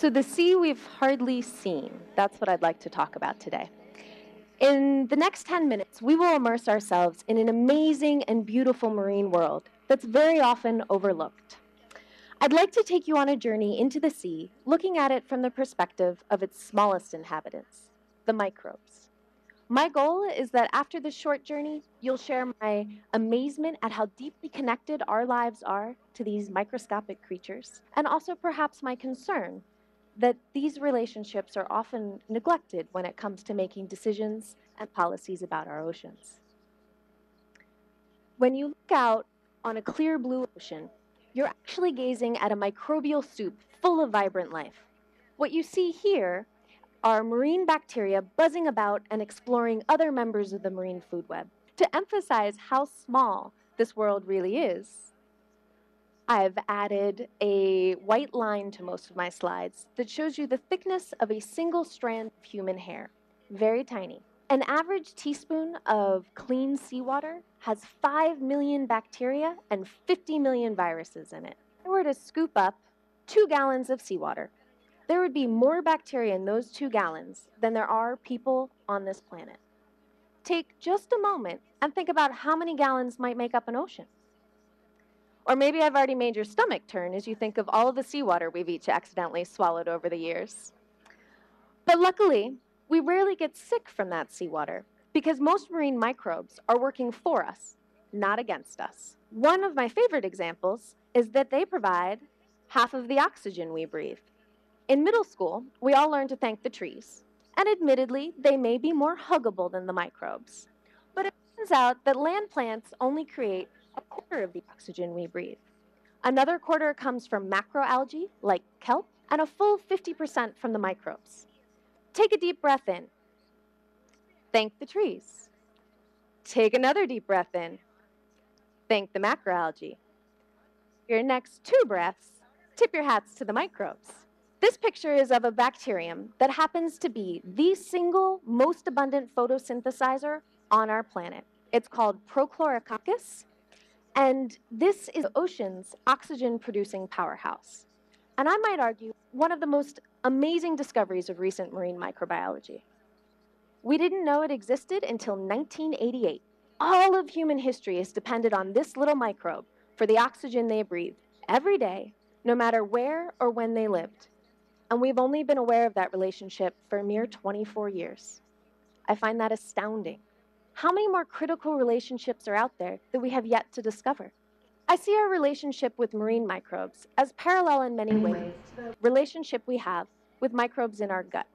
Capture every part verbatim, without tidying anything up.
So the sea we've hardly seen, that's what I'd like to talk about today. In the next ten minutes, we will immerse ourselves in an amazing and beautiful marine world that's very often overlooked. I'd like to take you on a journey into the sea, looking at it from the perspective of its smallest inhabitants, the microbes. My goal is that after this short journey, you'll share my amazement at how deeply connected our lives are to these microscopic creatures, and also perhaps my concern that these relationships are often neglected when it comes to making decisions and policies about our oceans. When you look out on a clear blue ocean, you're actually gazing at a microbial soup full of vibrant life. What you see here are marine bacteria buzzing about and exploring other members of the marine food web. To emphasize how small this world really is, I've added a white line to most of my slides that shows you the thickness of a single strand of human hair, very tiny. An average teaspoon of clean seawater has five million bacteria and fifty million viruses in it. If I were to scoop up two gallons of seawater, there would be more bacteria in those two gallons than there are people on this planet. Take just a moment and think about how many gallons might make up an ocean. Or maybe I've already made your stomach turn as you think of all of the seawater we've each accidentally swallowed over the years. But luckily, we rarely get sick from that seawater because most marine microbes are working for us, not against us. One of my favorite examples is that they provide half of the oxygen we breathe. In middle school, we all learned to thank the trees, and admittedly, they may be more huggable than the microbes. But it turns out that land plants only create a quarter of the oxygen we breathe. Another quarter comes from macroalgae, like kelp, and a full fifty percent from the microbes. Take a deep breath in. Thank the trees. Take another deep breath in. Thank the macroalgae. Your next two breaths, tip your hats to the microbes. This picture is of a bacterium that happens to be the single most abundant photosynthesizer on our planet. It's called Prochlorococcus, and this is the ocean's oxygen-producing powerhouse. And I might argue, one of the most amazing discoveries of recent marine microbiology. We didn't know it existed until nineteen eighty-eight. All of human history is dependent on this little microbe for the oxygen they breathe every day, no matter where or when they lived. And we've only been aware of that relationship for a mere twenty-four years. I find that astounding. How many more critical relationships are out there that we have yet to discover? I see our relationship with marine microbes as parallel in many ways to the relationship we have with microbes in our gut.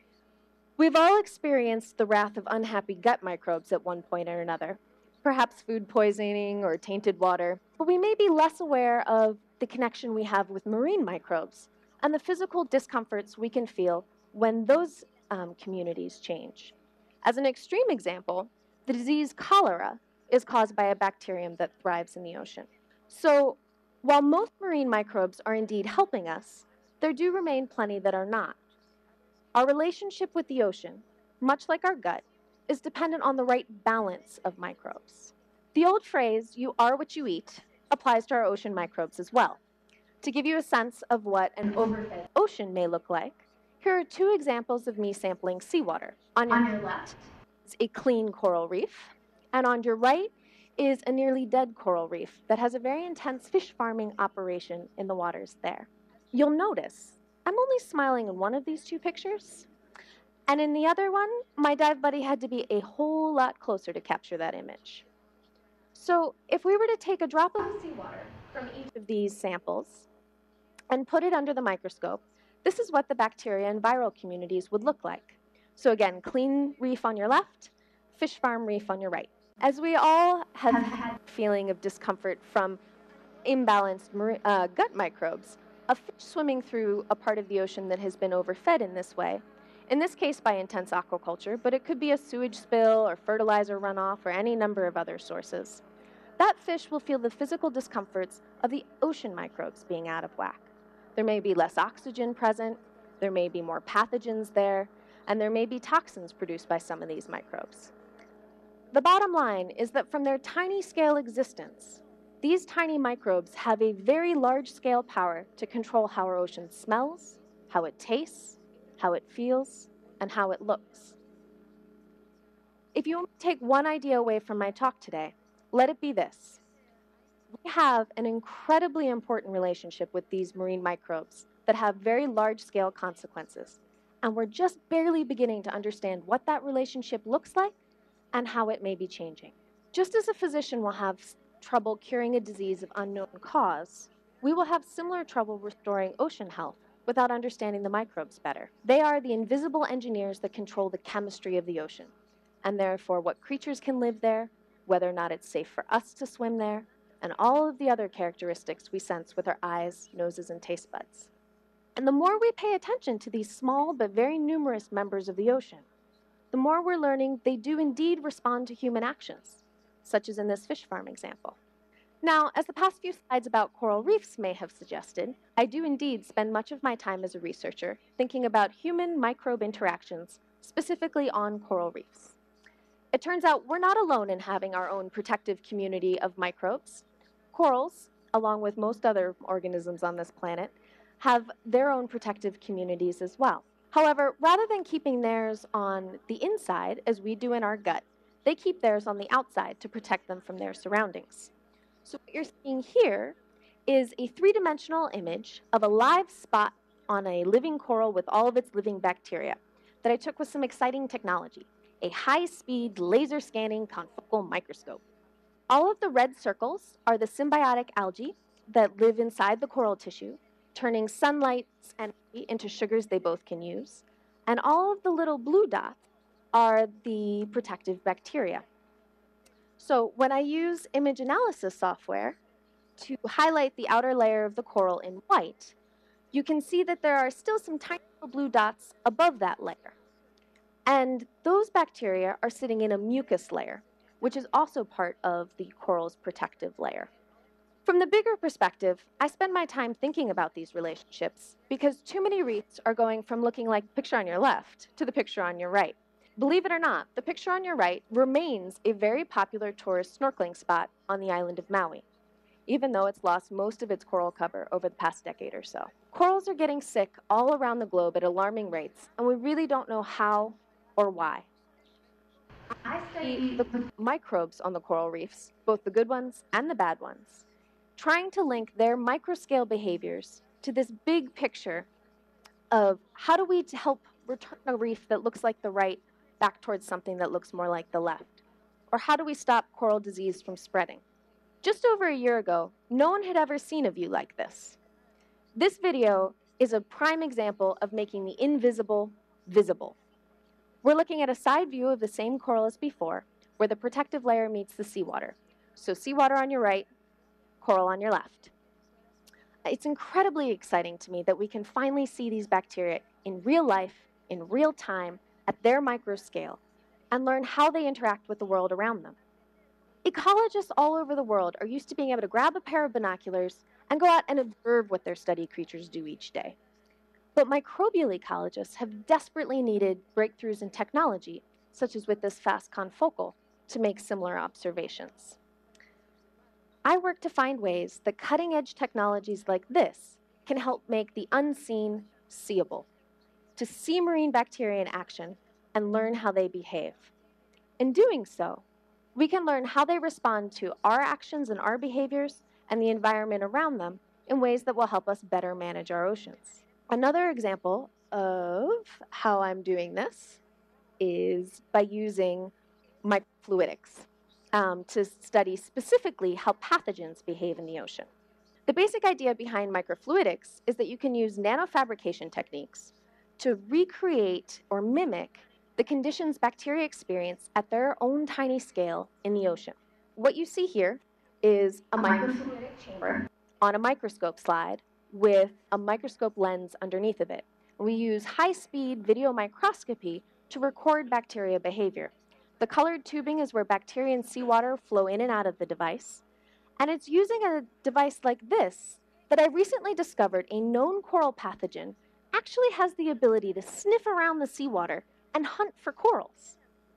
We've all experienced the wrath of unhappy gut microbes at one point or another, perhaps food poisoning or tainted water, but we may be less aware of the connection we have with marine microbes and the physical discomforts we can feel when those um, communities change. As an extreme example, the disease cholera is caused by a bacterium that thrives in the ocean. So while most marine microbes are indeed helping us, there do remain plenty that are not. Our relationship with the ocean, much like our gut, is dependent on the right balance of microbes. The old phrase, "you are what you eat," applies to our ocean microbes as well. To give you a sense of what an overfed ocean may look like, here are two examples of me sampling seawater. On your, on your left is a clean coral reef, and on your right is a nearly dead coral reef that has a very intense fish farming operation in the waters there. You'll notice I'm only smiling in one of these two pictures, and in the other one, my dive buddy had to be a whole lot closer to capture that image. So if we were to take a drop of seawater from each of these samples and put it under the microscope, this is what the bacteria and viral communities would look like. So again, clean reef on your left, fish farm reef on your right. As we all have had a feeling of discomfort from imbalanced uh, gut microbes, a fish swimming through a part of the ocean that has been overfed in this way, in this case by intense aquaculture, but it could be a sewage spill or fertilizer runoff or any number of other sources, that fish will feel the physical discomforts of the ocean microbes being out of whack. There may be less oxygen present, there may be more pathogens there, and there may be toxins produced by some of these microbes. The bottom line is that from their tiny scale existence, these tiny microbes have a very large scale power to control how our ocean smells, how it tastes, how it feels, and how it looks. If you only take one idea away from my talk today, let it be this. We have an incredibly important relationship with these marine microbes that have very large-scale consequences, and we're just barely beginning to understand what that relationship looks like and how it may be changing. Just as a physician will have trouble curing a disease of unknown cause, we will have similar trouble restoring ocean health without understanding the microbes better. They are the invisible engineers that control the chemistry of the ocean, and therefore what creatures can live there, whether or not it's safe for us to swim there, and all of the other characteristics we sense with our eyes, noses, and taste buds. And the more we pay attention to these small but very numerous members of the ocean, the more we're learning they do indeed respond to human actions, such as in this fish farm example. Now, as the past few slides about coral reefs may have suggested, I do indeed spend much of my time as a researcher thinking about human-microbe interactions, specifically on coral reefs. It turns out we're not alone in having our own protective community of microbes. Corals, along with most other organisms on this planet, have their own protective communities as well. However, rather than keeping theirs on the inside, as we do in our gut, they keep theirs on the outside to protect them from their surroundings. So what you're seeing here is a three-dimensional image of a live spot on a living coral with all of its living bacteria that I took with some exciting technology, a high-speed laser scanning confocal microscope. All of the red circles are the symbiotic algae that live inside the coral tissue, turning sunlight's energy into sugars they both can use. And all of the little blue dots are the protective bacteria. So when I use image analysis software to highlight the outer layer of the coral in white, you can see that there are still some tiny little blue dots above that layer. And those bacteria are sitting in a mucus layer, which is also part of the coral's protective layer. From the bigger perspective, I spend my time thinking about these relationships because too many reefs are going from looking like the picture on your left to the picture on your right. Believe it or not, the picture on your right remains a very popular tourist snorkeling spot on the island of Maui, even though it's lost most of its coral cover over the past decade or so. Corals are getting sick all around the globe at alarming rates, and we really don't know how or why. I study the microbes on the coral reefs, both the good ones and the bad ones, trying to link their microscale behaviors to this big picture of how do we help return a reef that looks like the right back towards something that looks more like the left? Or how do we stop coral disease from spreading? Just over a year ago, no one had ever seen a view like this. This video is a prime example of making the invisible visible. We're looking at a side view of the same coral as before, where the protective layer meets the seawater. So seawater on your right, coral on your left. It's incredibly exciting to me that we can finally see these bacteria in real life, in real time, at their microscale, and learn how they interact with the world around them. Ecologists all over the world are used to being able to grab a pair of binoculars and go out and observe what their study creatures do each day. But microbial ecologists have desperately needed breakthroughs in technology, such as with this fast confocal, to make similar observations. I work to find ways that cutting-edge technologies like this can help make the unseen seeable, to see marine bacteria in action and learn how they behave. In doing so, we can learn how they respond to our actions and our behaviors and the environment around them in ways that will help us better manage our oceans. Another example of how I'm doing this is by using microfluidics um, to study specifically how pathogens behave in the ocean. The basic idea behind microfluidics is that you can use nanofabrication techniques to recreate or mimic the conditions bacteria experience at their own tiny scale in the ocean. What you see here is a microfluidic chamber on a microscope slide with a microscope lens underneath of it. We use high-speed video microscopy to record bacteria behavior. The colored tubing is where bacteria and seawater flow in and out of the device. And it's using a device like this that I recently discovered a known coral pathogen actually has the ability to sniff around the seawater and hunt for corals.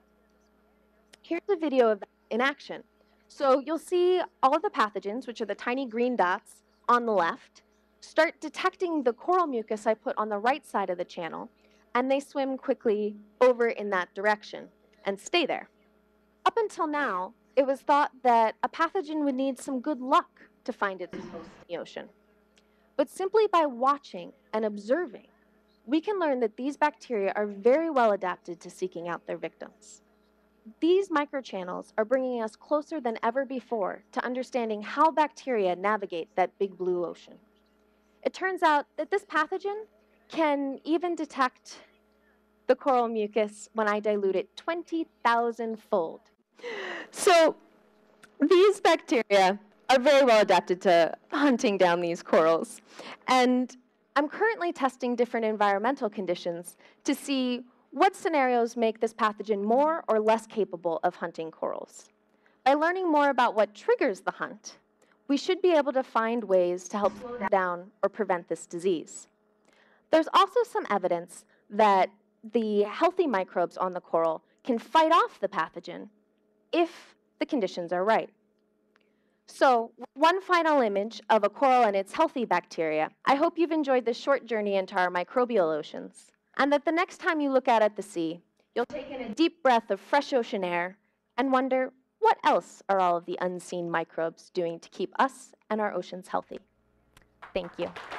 Here's a video of that in action. So you'll see all of the pathogens, which are the tiny green dots on the left, start detecting the coral mucus I put on the right side of the channel, and they swim quickly over in that direction and stay there. Up until now, it was thought that a pathogen would need some good luck to find its host in the ocean. But simply by watching and observing, we can learn that these bacteria are very well adapted to seeking out their victims. These microchannels are bringing us closer than ever before to understanding how bacteria navigate that big blue ocean. It turns out that this pathogen can even detect the coral mucus when I dilute it twenty thousand fold. So these bacteria are very well adapted to hunting down these corals. And I'm currently testing different environmental conditions to see what scenarios make this pathogen more or less capable of hunting corals. By learning more about what triggers the hunt, we should be able to find ways to help slow down or prevent this disease. There's also some evidence that the healthy microbes on the coral can fight off the pathogen if the conditions are right. So, one final image of a coral and its healthy bacteria. I hope you've enjoyed this short journey into our microbial oceans, and that the next time you look out at the sea, you'll take in a deep breath of fresh ocean air and wonder, what else are all of the unseen microbes doing to keep us and our oceans healthy? Thank you.